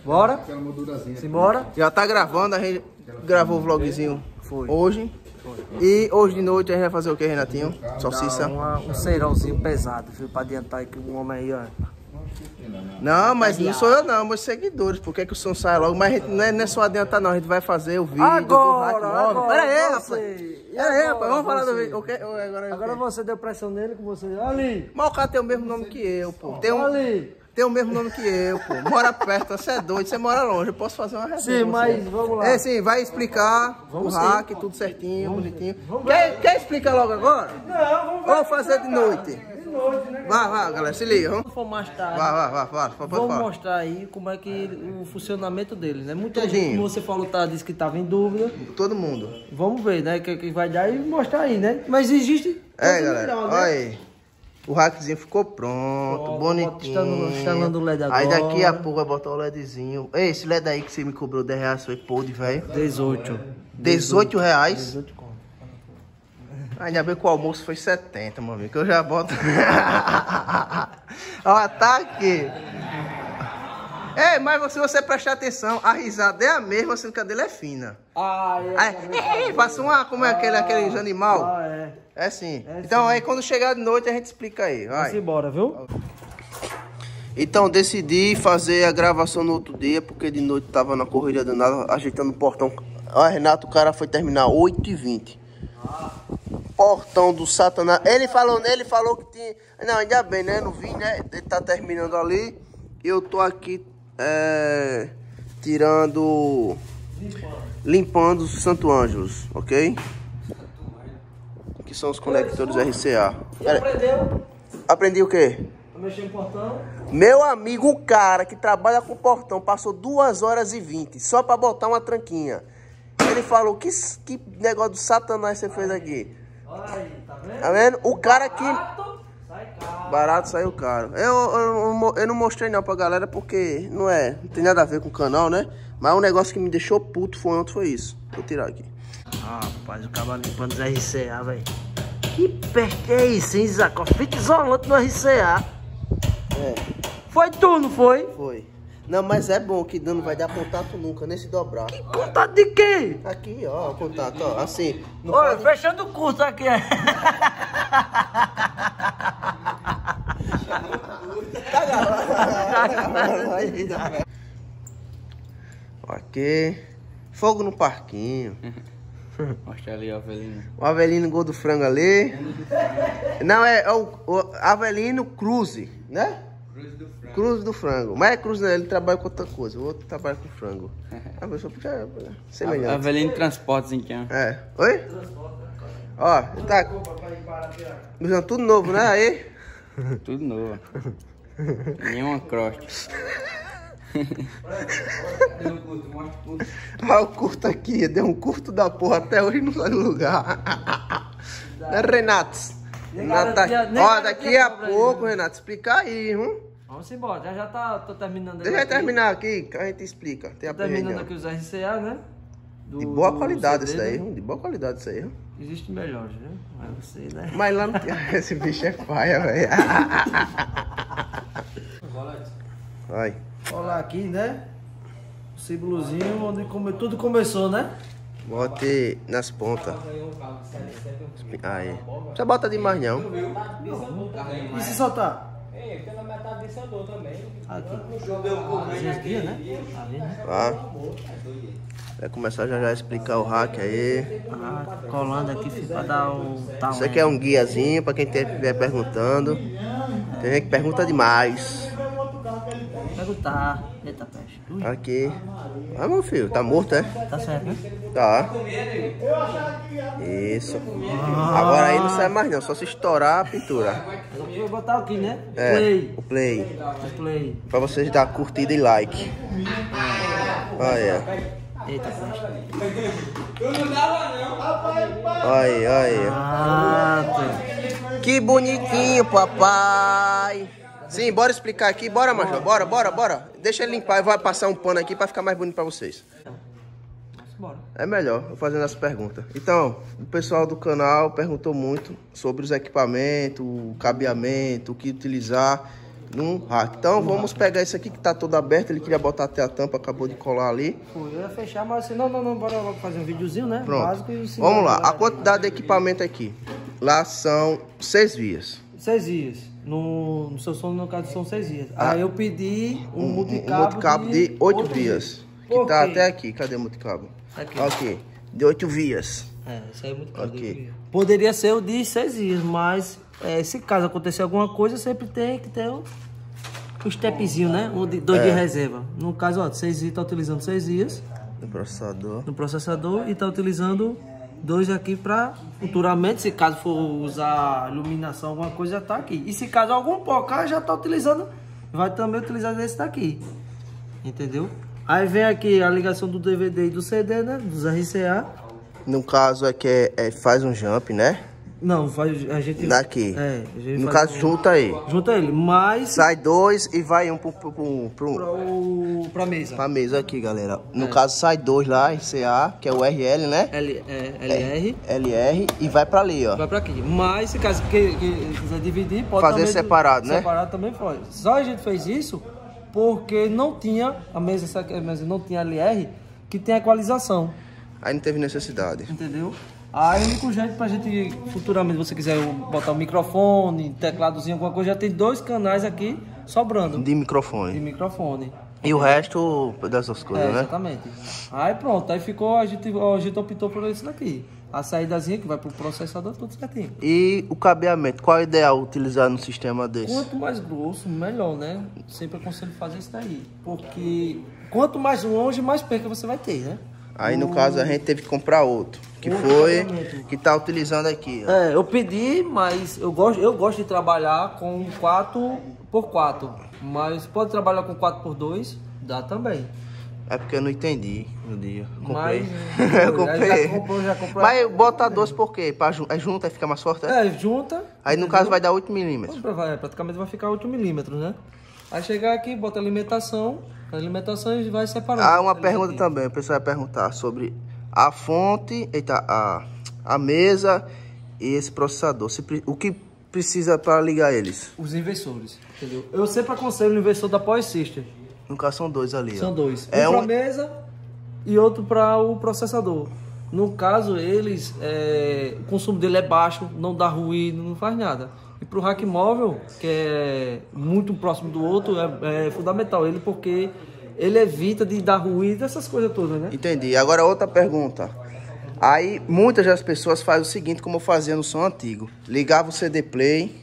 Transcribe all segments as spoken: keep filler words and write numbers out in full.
Bora? Simbora? Já tá gravando, a gente gravou o vlogzinho Foi. hoje. Foi. E hoje de noite a gente vai fazer o que, Renatinho? Salsicha? Uma, um ceirãozinho pesado, viu? Pra adiantar aí que um homem aí, ó. Não, mas não sou eu não, meus seguidores. Por que que o som sai logo? Mas a gente não é, não é só adiantar não, a gente vai fazer o vídeo agora, do Hack Móvel. Pera aí, rapaz. Pera aí, rapaz, vamos falar do vídeo. Okay? Agora, agora você deu pressão nele com você. Ali. Mas o cara tem o mesmo nome que eu, pô. Tem um... Ali. Tem o mesmo nome que eu, pô. Mora perto, você é doido, você mora longe. Eu posso fazer uma resenha. Sim, mas vamos lá. É, sim, vai explicar vamos o hack, sim. Tudo certinho, vamos, bonitinho. Vamos quer, quer explicar logo agora? Não, vamos ver. Ou fazer de noite? De noite, né? Vai, vai, galera, se liga. Vamos for mais tarde. Vai, vai, vai, vai. vai vamos vai. mostrar aí como é que o funcionamento dele, né? Muita Tudinho. Gente, como você falou, tá, disse que estava em dúvida. Todo mundo. Vamos ver, né? O que, que vai dar e mostrar aí, né? Mas existe. É, galera, melhor, né? Olha aí. O hackzinho ficou pronto, oh, bonitinho. Instalando o L E D agora. Aí daqui a pouco vai botar o LEDzinho. Ei, esse L E D aí que você me cobrou dez reais foi podre, velho. dezoito. dezoito reais? dezoito conto. Ainda bem que o almoço foi setenta, meu amigo. Que eu já boto. Ó, tá aqui. Ei, mas se você prestar atenção, a risada é a mesma, sendo que a dele é fina. Ah, é. Aí, é, passa uma, como é aquele, aqueles animal. Ah, é. É sim. É então sim. Aí quando chegar de noite a gente explica aí. Vai. Vamos embora, viu? Então decidi fazer a gravação no outro dia, porque de noite tava na corrida danada, ajeitando o portão. Ó, Renato, o cara foi terminar oito e vinte. Ah. Portão do Satanás. Ele falou nele, ele falou que tinha... Não, ainda bem, né? Não vi, né? Ele tá terminando ali. E eu tô aqui é... tirando... Limpando. Limpando os Santo Ângelos, ok? Que são os conectores R C A. E aprendeu? Aprendi o quê? A mexer em portão? Meu amigo, o cara que trabalha com portão passou duas horas e vinte só pra botar uma tranquinha. Ele falou, que, que negócio do Satanás você fez aqui? Aí, tá vendo? Tá vendo? O cara que... Barato, sai caro. Barato saiu caro. Eu, eu, eu não mostrei não pra galera porque não é, não tem nada a ver com o canal, né? Mas um negócio que me deixou puto foi ontem, foi isso. Vou tirar aqui. Ah, rapaz, o cara limpando os R C A, velho. Que perto é isso, hein, Zaco? Fita isolante no R C A. É. Foi tu, não foi? Foi. Não, mas é bom que não vai dar contato nunca, nem se dobrar. Que contato de quê? Aqui, ó, o contato, ó, assim. Oi, pode... fechando o curso aqui. Aqui. Fogo no parquinho. Mostra ali o Avelino. O Avelino gol do frango ali. Não, é, é o, o Avelino Cruze, né? Cruz do frango. Cruz do frango. Mas é Cruz, né? Ele trabalha com outra coisa. O outro trabalha com frango. A pessoa fica semelhante. Avelino Transportes, então. É. Oi? Ó, tá. Tudo novo, né? Aí. Tudo novo. Nenhuma crosta. Olha o curto aqui, deu um curto da porra, até hoje não sai do lugar. Né, Renato? Renato tá... Ó, daqui a pouco, Renato, explicar aí, hein? Vamos embora, já já tá tô terminando. Deixa eu terminar aqui, que a gente explica. Tem a terminando aqui os R C A, né? Do, de boa qualidade C D, isso daí, né? De boa qualidade isso aí. Existe melhores, viu? Mas você, né? Mas lá não tem. Esse bicho é paia, velho. Vai. Olha aqui, né? O símbolozinho onde come... tudo começou, né? Bote nas pontas. Aí. Você bota demais não. E se soltar? É, pela metade desse andou também. Aqui. Aqui, né? Ali, né? Tá. Vai começar já já a explicar o hack aí. Ah, colando aqui pra dar o tamanho. Isso aqui é um guiazinho pra quem estiver perguntando. Tem gente que pergunta demais. Perguntar. Eita, peixe. Ui. Aqui. Ah, meu filho, tá morto, é? Tá certo, né? Tá. Isso. Ah. Agora aí não sai mais não, só se estourar a pintura. Eu vou botar aqui, né? É, play. o play. O play. Pra vocês dar curtida e like. Olha. Eita, peixe. Olha, olha. Ah, que bonitinho, papai. Sim, bora explicar aqui. Bora, Major. Bora, bora, bora. Deixa ele limpar e vai passar um pano aqui pra ficar mais bonito pra vocês. Bora. É melhor, eu fazendo as perguntas. Então, o pessoal do canal perguntou muito sobre os equipamentos, o cabeamento, o que utilizar. num rack. Então vamos pegar esse aqui que tá todo aberto. Ele queria botar até a tampa, acabou de colar ali. Foi, eu ia fechar, mas assim, não, não, não, bora logo fazer um videozinho, né? Pronto. Básico e Vamos lá, a quantidade de equipamento aqui. Lá são seis vias. Seis dias. No, no seu som, no caso, são seis dias. Ah. Aí eu pedi um, Um, multicabo, um multicabo de, de oito oito vias. Que Por tá quê? até aqui. Cadê o multicabo? Aqui. Ok. De oito vias. É, isso aí é muito caro. Ok. Poderia ser o de seis dias, mas é, se caso acontecer alguma coisa, sempre tem que ter o, o stepzinho, né? O de, dois É. de reserva. No caso, ó, seis dias, tá utilizando seis dias No processador. no processador e tá utilizando dois aqui para futuramente, se caso for usar iluminação, alguma coisa, já tá aqui. E se caso algum pocar, já tá utilizando, vai também utilizar esse daqui. Entendeu? Aí vem aqui a ligação do D V D e do C D, né? Dos R C A. No caso é que é, é- faz um jump, né? Não, faz, a gente... Daqui. É, a gente No faz caso, um- junta aí. Junta ele, mas... Sai dois e vai um pro, pro, pro, pro, Pra, o, pra mesa. pra mesa aqui, galera. No É. caso, sai dois lá, R C A, que é o R L, né? L, é, L R. L R e vai pra ali, ó. Vai pra aqui. Mas se caso que, que quiser dividir, pode Fazer também, separado, né? Separado também pode. Só a gente fez isso porque não tinha, a mesa, essa aqui, a mesa não tinha L R que tem equalização, Aí não teve necessidade. entendeu? Aí o único jeito pra gente, futuramente, se você quiser botar um microfone, tecladozinho, alguma coisa, já tem dois canais aqui sobrando De de microfone. microfone. E o resto dessas coisas, É, né? exatamente. Aí pronto, aí ficou, a gente, a gente optou por isso daqui. A saídazinha que vai pro processador, tudo certinho. E o cabeamento, qual é o ideal utilizar no sistema desse? Quanto mais grosso, melhor, né? Sempre aconselho fazer isso daí. Porque quanto mais longe, mais perca você vai ter, né? Aí no caso a gente teve que comprar outro, que Outro foi, cabeamento. que tá utilizando aqui, ó. É, eu pedi, mas eu gosto, eu gosto de trabalhar com quatro por quatro. Mas pode trabalhar com quatro por dois, dá também. É porque eu não entendi no dia. Comprei. Mas, eu comprei. Já comprou, já comprou. Mas bota dois por quê? Pra jun... É junto, aí fica mais forte? É? É, junta. Aí no caso vai dar oito milímetros. Vai, praticamente vai ficar oito milímetros, né? Aí chegar aqui, bota a alimentação, a alimentação e vai separando. Ah, uma Ele pergunta aqui. também, o pessoal vai perguntar sobre a fonte, eita, a, a mesa e esse processador. Se pre- o que precisa para ligar eles? Os inversores, entendeu? Eu sempre aconselho o inversor da Power System. No caso são dois ali, ó. São dois. É um para um... mesa e outro para o processador. No caso, eles, é, o consumo dele é baixo, não dá ruído, não faz nada. E para o rack móvel, que é muito próximo do outro, é, é fundamental ele, porque ele evita de dar ruído, essas coisas todas, né? Entendi. Agora outra pergunta. Aí muitas das pessoas fazem o seguinte, como eu fazia no som antigo. Ligava o C D play,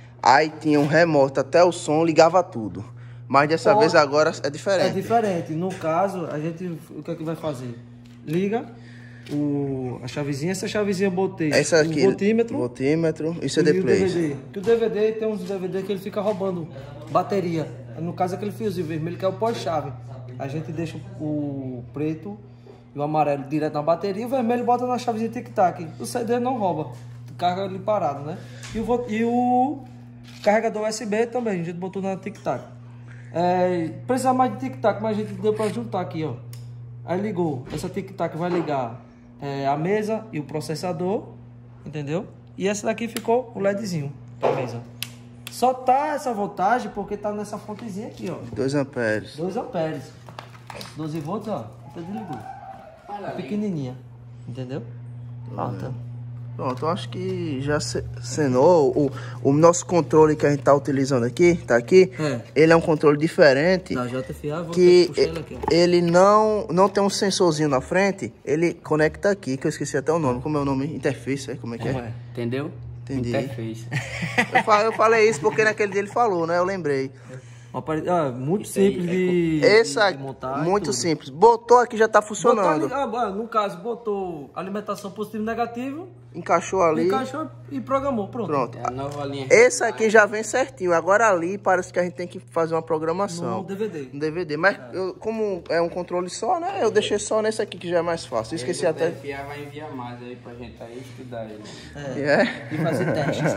aí tinha um remoto até o som, ligava tudo. Mas dessa Pode. vez agora é É diferente. diferente. No caso, a gente, o que é que vai fazer? Liga o, a chavezinha, essa chavezinha eu botei Essa o aqui, voltímetro, voltímetro e e C D o play. D V D. Que o D V D tem uns D V D que ele fica roubando bateria. No caso, aquele fiozinho vermelho que é o pós-chave. A gente deixa o preto e o amarelo direto na bateria, e o vermelho bota na chavezinha tic-tac. O C D não rouba, carrega ele parado, né? E o, vo- e o carregador U S B também, a gente botou na tic-tac. É, precisa mais de tic-tac, mas a gente deu pra juntar aqui, ó. Aí ligou, essa tic-tac vai ligar é, a mesa e o processador, entendeu? E essa daqui ficou o LEDzinho da mesa. Só tá essa voltagem porque tá nessa fontezinha aqui, ó. dois amperes. dois amperes. doze volts, ó. Até desligou. É pequenininha, entendeu? Alta. Pronto, eu acho que já se- cenou. O, o nosso controle que a gente tá utilizando aqui, tá aqui, É. ele é um controle diferente. Da J F A, vou Que puxar ele aqui, ó. ele não, não tem um sensorzinho na frente, ele conecta aqui, que eu esqueci até o nome. Como é o nome? Interface, é? Como é que é? Como é? Entendeu? Entendi. Interface. Eu fa- eu falei isso porque naquele dia ele falou, né? Eu lembrei. Um aparelho, ah, muito Isso aí simples é de, Esse de aqui, montar. e muito tudo. simples. Botou aqui, já tá Botou funcionando. ali, ah, no caso, botou alimentação positivo e negativo, Encaixou ali. encaixou e programou. Pronto. Pronto. É a nova linha. Esse aqui já vem certinho. Agora ali parece que a gente tem que fazer uma programação. No D V D. No D V D. Mas eu, como é um controle só, né? Eu deixei só nesse aqui que já é mais fácil. Eu esqueci até. O F A vai enviar mais aí pra gente aí estudar ele. É. E fazer testes.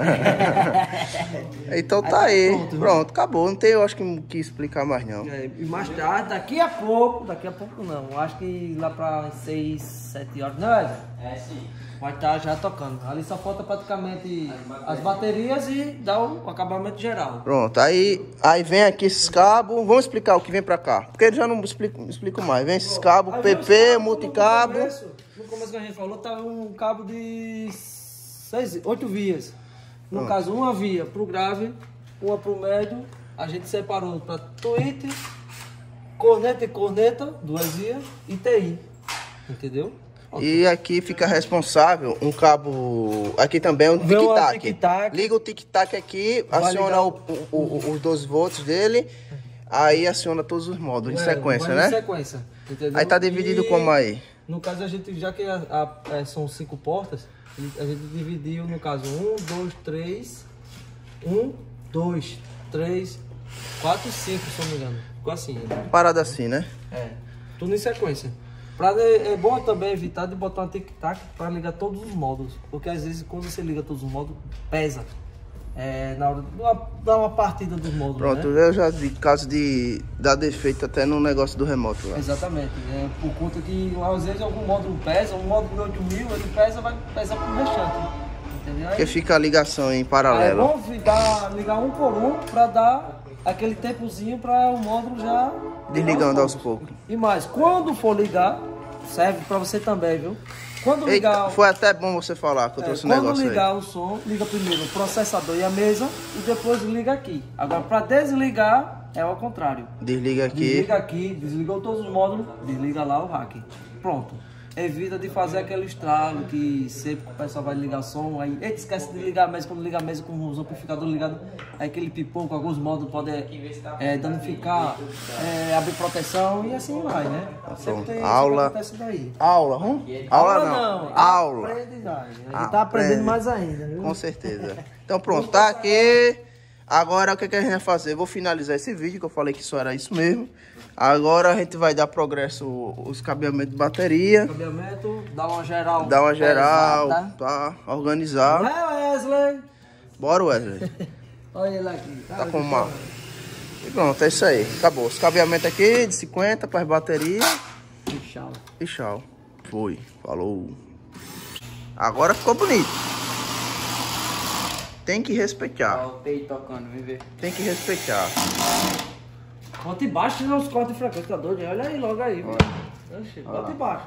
Então tá aí. pronto, Pronto, acabou. Não tem, eu acho que que explicar mais não. É, e mais tarde, daqui a pouco, daqui a pouco não, acho que lá pra seis, sete horas, não é? É sim. vai estar já tocando. Ali só falta praticamente as baterias e dar o acabamento geral. Pronto, aí, aí vem aqui esses cabos. Vamos explicar o que vem pra cá. Porque eu já não explico, explico mais. Vem esses cabos, Aí P vem os P, cabos, multicabo. No começo, no começo que a gente falou, tava um cabo de seis, oito vias. No Hum. caso, uma via pro grave, uma pro médio. A gente separou para tweet, corneta e corneta, duas vias, e T I. Entendeu? E aqui fica responsável um cabo. Aqui também é um Vem uma tic-tac. tic-tac. Liga o tic-tac aqui, Vai aciona ligar o, o- o- os doze volts dele. Aí aciona todos os módulos em É, sequência, vai né? Em sequência, entendeu? Aí tá dividido E, como aí? No caso, a gente, já que a- a- é, são cinco portas, a gente dividiu, no caso, um, dois, três, um, dois, três, quatro, cinco, se eu não me engano. Ficou assim. Né? Parada assim, né? É, tudo em sequência. Pra, é, é bom também evitar de botar uma tic-tac para ligar todos os módulos, porque às vezes quando você liga todos os módulos, pesa. É, na hora de uma- dar uma partida dos módulos, Pronto, né? eu já vi caso de dar defeito até no negócio do remoto lá. Exatamente, é, por conta que às vezes algum módulo pesa, um módulo de oito mil, ele pesa, vai pesar pro restante, entendeu? Porque Aí, fica a ligação em aí é paralelo. bom ficar, ligar um por um para dar aquele tempozinho para o módulo já Desligando ligar aos poucos. E mais, quando for ligar, serve para você também, viu? Quando ligar, Eita, foi até bom você falar que eu é, trouxe um quando negócio ligar aí. o som, liga primeiro o processador e a mesa e depois liga aqui. Agora, para desligar, é ao contrário. Desliga aqui. Desliga aqui, desligou todos os módulos, desliga lá o rack. Pronto. Evita de fazer aquele estralo que sempre o pessoal vai ligar som, aí eita, esquece de ligar a mesa, quando liga a mesa com os amplificadores ligados, aí aquele pipoco, alguns módulos podem é, danificar, é, abrir proteção e assim vai, né? Sempre tem isso Aula. que acontece daí. Aula, hum? Aula não. Aula. Aprendizagem. A gente Ah, tá aprendendo aprende. mais ainda, viu? Com certeza. Então pronto, tá aqui. Agora o que, que a gente vai fazer? Eu vou finalizar esse vídeo, que eu falei que isso era isso mesmo. Agora a gente vai dar progresso os cabeamentos de bateria. Cabeamento, dá uma geral. Dar uma geral, pesada. tá? Organizar. É, Wesley. Bora, Wesley. Olha ele aqui. Tá com uma. E pronto, é isso aí. Acabou. Os cabeamentos aqui de cinquenta para as baterias. Tchau. E tchau. Foi. Falou. Agora ficou bonito. Tem que respeitar. Ó, o T I tocando, vem ver. Tem que respeitar. Bota embaixo e não os cortes de frequência, tá doido? Olha aí logo aí. mano. Oxi, bota embaixo.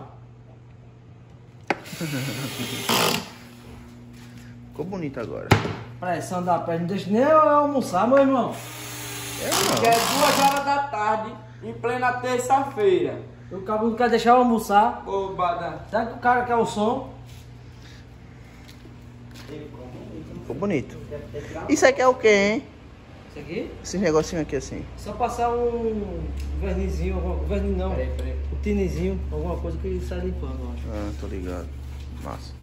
Ficou bonito agora. Pressão da perna, não deixa nem eu almoçar, meu irmão. Que é duas horas da tarde, em plena terça-feira. O cabo não quer deixar eu almoçar. Ô, Badá. Será que o cara quer o som? Ficou bonito. Isso aqui é o que, hein? Isso aqui? Esse negocinho aqui assim. Só passar um vernizinho, alguma- verniz não, Peraí, peraí. um tinizinho, alguma coisa que sai limpando, eu acho. Ah, tô ligado. Massa.